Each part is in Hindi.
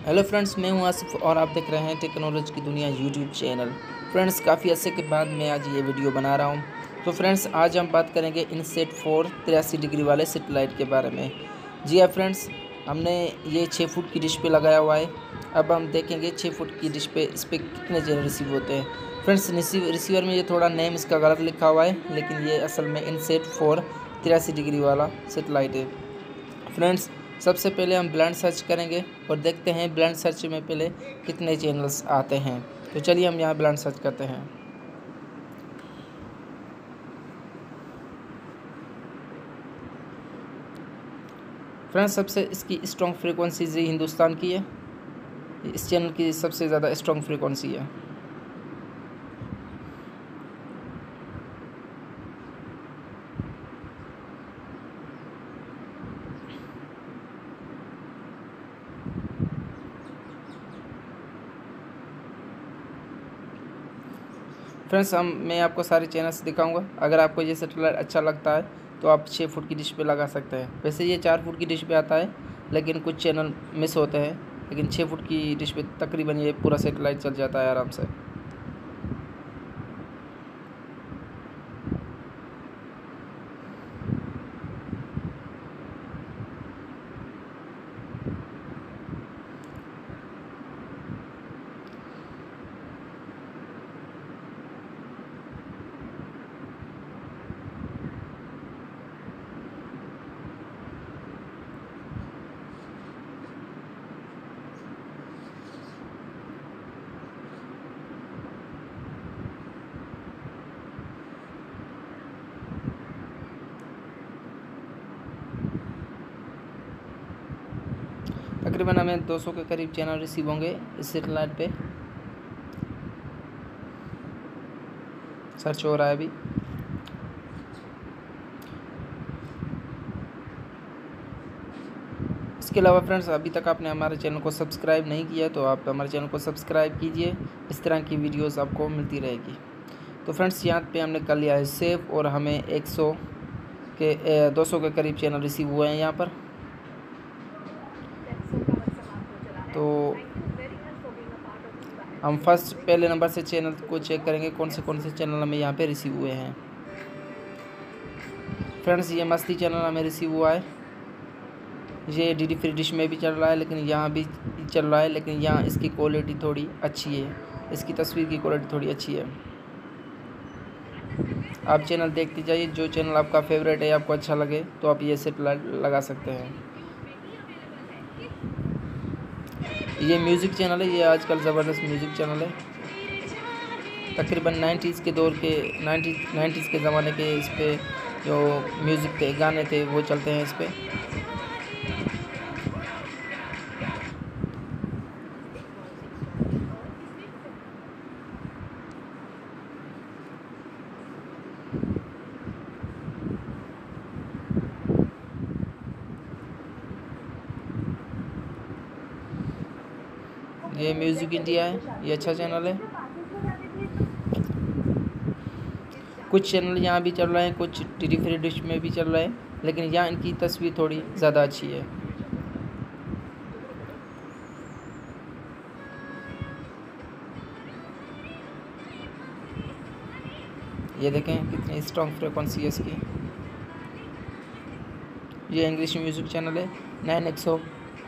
हेलो फ्रेंड्स, मैं हूं आसिफ और आप देख रहे हैं टेक्नोलॉजी की दुनिया यूट्यूब चैनल। फ्रेंड्स, काफ़ी अर्से के बाद मैं आज ये वीडियो बना रहा हूं। तो फ्रेंड्स, आज हम बात करेंगे इनसेट 4 83 डिग्री वाले सेटेलाइट के बारे में। जी हाँ फ्रेंड्स, हमने ये 6 फुट की डिश पे लगाया हुआ है। अब हम देखेंगे 6 फुट की डिश पे इस पर कितने चैनल रिसीव होते हैं। फ्रेंड्स, रिसीवर में ये थोड़ा नेम इसका गलत लिखा हुआ है, लेकिन ये असल में इनसेट 4 83 डिग्री वाला सेटेलाइट है। फ्रेंड्स, सबसे पहले हम ब्लाइंड सर्च करेंगे और देखते हैं ब्लाइंड सर्च में पहले कितने चैनल्स आते हैं। तो चलिए हम यहाँ ब्लाइंड सर्च करते हैं। फ्रेंड्स, सबसे इसकी स्ट्रॉन्ग फ्रीक्वेंसी जी हिंदुस्तान की है। इस चैनल की सबसे ज़्यादा स्ट्रॉन्ग फ्रीक्वेंसी है। फ्रेंड्स, मैं आपको सारे चैनल्स दिखाऊंगा। अगर आपको ये सेटेलाइट अच्छा लगता है तो आप 6 फुट की डिश पे लगा सकते हैं। वैसे ये 4 फुट की डिश पे आता है, लेकिन कुछ चैनल मिस होते हैं, लेकिन 6 फुट की डिश पे तकरीबन ये पूरा सेटेलाइट चल जाता है आराम से। तकरीबन हमें 200 के करीब चैनल रिसीव होंगे इस सेटेलाइट पे। सर्च हो रहा है अभी। इसके अलावा फ्रेंड्स, अभी तक आपने हमारे चैनल को सब्सक्राइब नहीं किया तो आप हमारे चैनल को सब्सक्राइब कीजिए। इस तरह की वीडियोस आपको मिलती रहेगी। तो फ्रेंड्स, यहाँ पे हमने कर लिया है सेव और हमें 200 के करीब चैनल रिसीव हुए हैं यहाँ पर। तो हम फर्स्ट पहले नंबर से चैनल को चेक करेंगे कौन से चैनल हमें यहाँ पे रिसीव हुए हैं। फ्रेंड्स, ये मस्ती चैनल हमें रिसीव हुआ है। ये डीडी फ्री डिश में भी चल रहा है, लेकिन यहाँ भी चल रहा है, लेकिन यहाँ इसकी क्वालिटी थोड़ी अच्छी है। इसकी तस्वीर की क्वालिटी थोड़ी अच्छी है। आप चैनल देखते जाइए, जो चैनल आपका फेवरेट है, आपको अच्छा लगे तो आप ये सेटेलाइट लगा सकते हैं। ये म्यूज़िक चैनल है, ये आजकल ज़बरदस्त म्यूज़िक चैनल है। तकरीबन 90s के दौर के 90s के ज़माने के इस पे जो म्यूज़िक थे, गाने थे, वो चलते हैं इस पे। ये म्यूज़िक इंडिया है, ये अच्छा चैनल है। कुछ चैनल यहाँ भी चल रहे हैं, कुछ डीडी फ्री डिश में भी चल रहे हैं, लेकिन यहाँ इनकी तस्वीर थोड़ी ज़्यादा अच्छी है। ये देखें कितनी स्ट्रॉन्ग फ्रिक्वेंसी है इसकी। ये इंग्लिश म्यूज़िक चैनल है 9XO।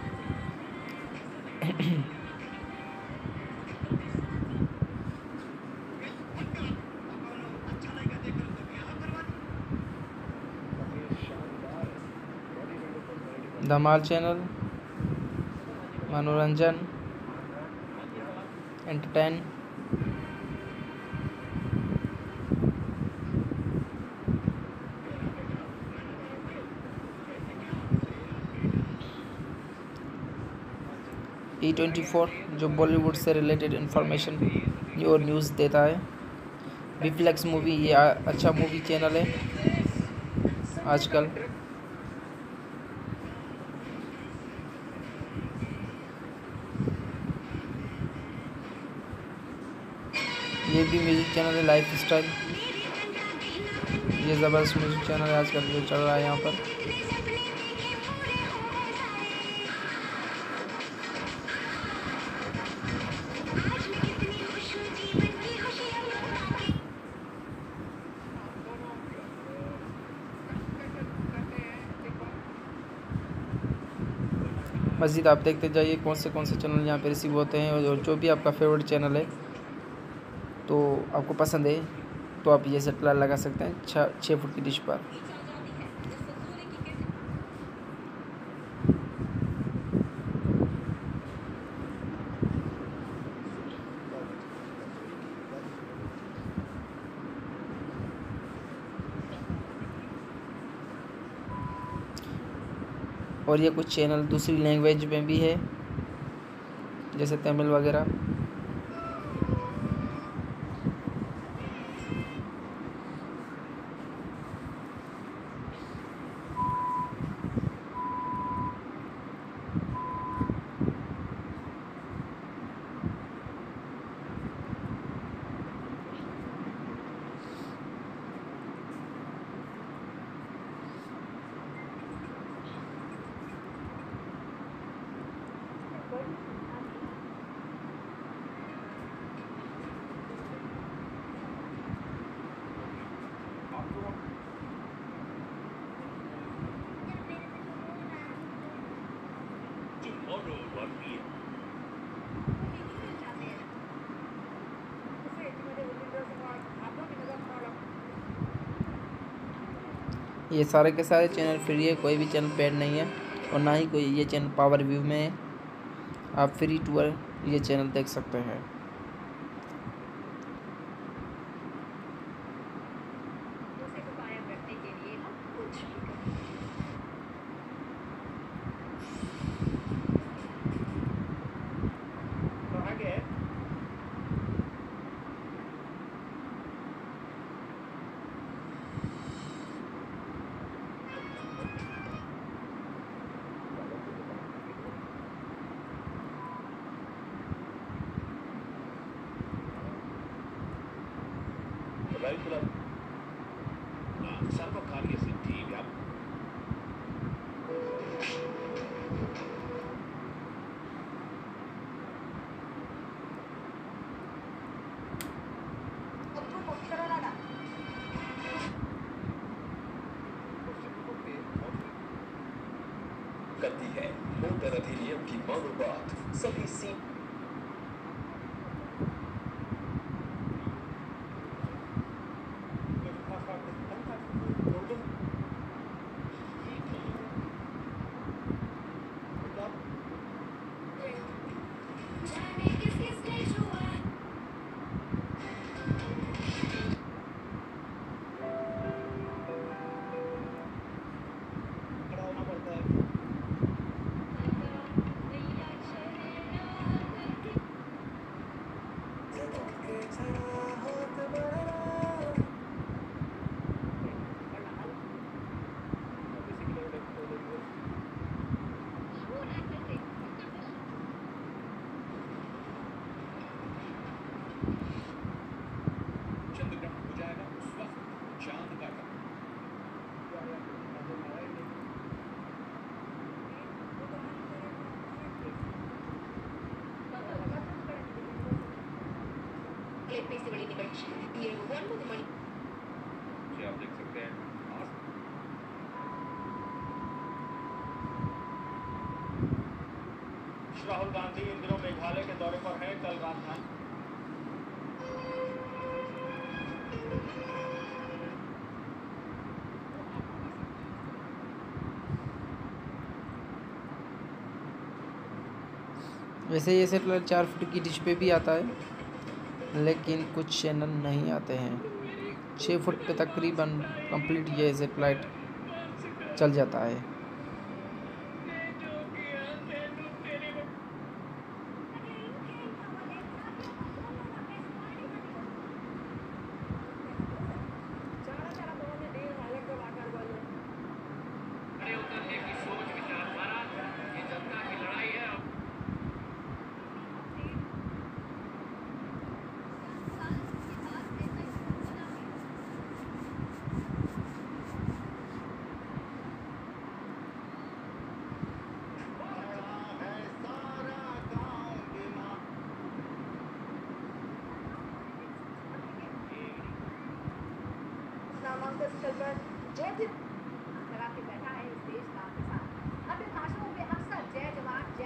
धमाल चैनल, मनोरंजन, एंटरटेन। E24 जो बॉलीवुड से रिलेटेड इन्फॉर्मेशन और न्यूज़ देता है। बिफ्लेक्स मूवी, ये अच्छा मूवी चैनल है आजकल। ये भी म्यूज़िक चैनल है, लाइफ स्टाइल। ये ज़बरदस्त म्यूज़िक चैनल है आजकल जो चल रहा है यहाँ पर। मज़ीद आप देखते जाइए कौन से चैनल यहाँ पे रिसीव होते हैं, और जो भी आपका फेवरेट चैनल है तो आपको पसंद है तो आप ये सेटेलाइट लगा सकते हैं 6 फुट की डिश पर। और ये कुछ चैनल दूसरी लैंग्वेज में भी है, जैसे तमिल वगैरह। ये सारे के सारे चैनल फ्री है, कोई भी चैनल पेड नहीं है, और ना ही कोई ये चैनल पावर व्यू में है। आप फ्री टू ये चैनल देख सकते हैं। రైతుల సర్వకార్య సిద్ధి करती है मोटर अधिनियम की मानो बात सभी सी आप देख सकते हैं राहुल गांधी इन दिनों मेघालय के दौरे पर हैं। कल राजधानी वैसे ये सेटेलाइट 4 फुट की डिश पे भी आता है, लेकिन कुछ चैनल नहीं आते हैं। 6 फुट पे तकरीबन कंप्लीट ये सेटेलाइट चल जाता है। स्थल पर जय लगा के बैठा है इस देश का किसान। अपने भाषणों में अक्सर जय जवान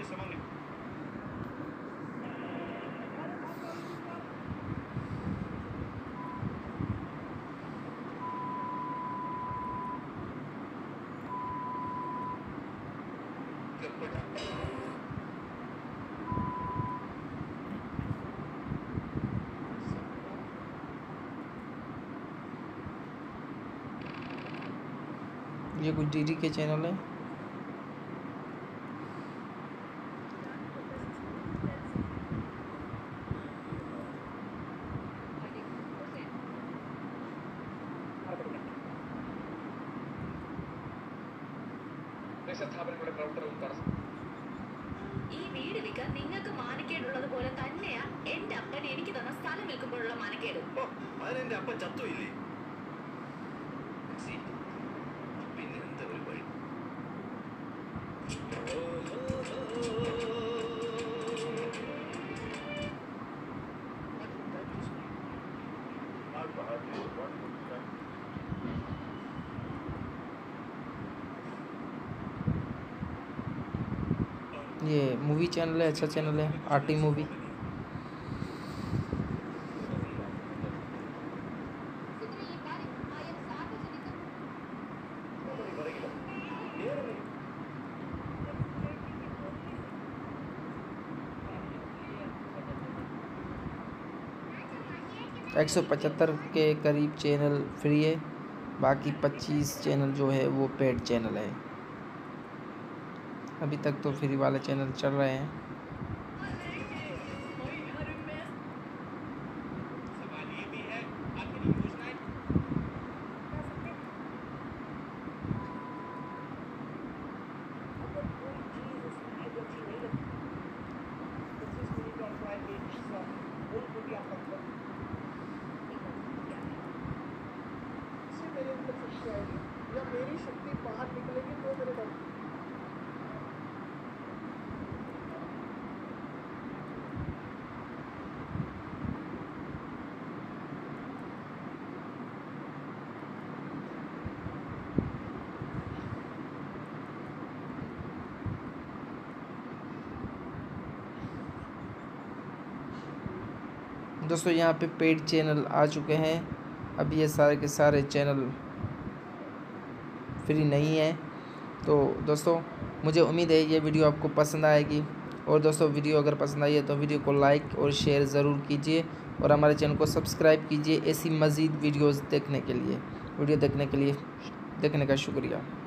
ये कुछ डीडी के चैनल है। ദേശസ്ഥാപനങ്ങളുടെ പ്രവർത്തനവും തടസ്സം. ഈ വീട് വിൽക്കാൻ നിങ്ങൾക്ക് മാനക്കേടുള്ളത് പോലെ തന്നെയാ എന്റെ അപ്പൻ എനിക്ക് തന്ന സ്ഥലം വിൽക്കുമ്പോഴുള്ള മാനക്കേട്. ഓ, അതിനെന്റെ അപ്പൻ ചത്തുമില്ലേ? പിന്നെ എന്താ ഒരു വഴി? ये मूवी चैनल है, अच्छा चैनल है, आरटी मूवी। एक 175 के करीब चैनल फ्री है, बाकी 25 चैनल जो है वो पेड चैनल है। अभी तक तो फ्री वाले चैनल चल रहे हैं। या मेरी शक्ति बाहर निकलेगी तो मेरे को दोस्तों यहाँ पे पेड चैनल आ चुके हैं। अब ये सारे के सारे चैनल फ्री नहीं है। तो दोस्तों मुझे उम्मीद है ये वीडियो आपको पसंद आएगी। और दोस्तों वीडियो अगर पसंद आई है तो वीडियो को लाइक और शेयर ज़रूर कीजिए और हमारे चैनल को सब्सक्राइब कीजिए ऐसी मज़ीद वीडियोज़ देखने के लिए। वीडियो देखने का शुक्रिया।